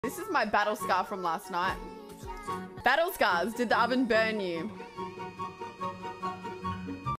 This is my battle scar from last night. Battle scars, did the oven burn you?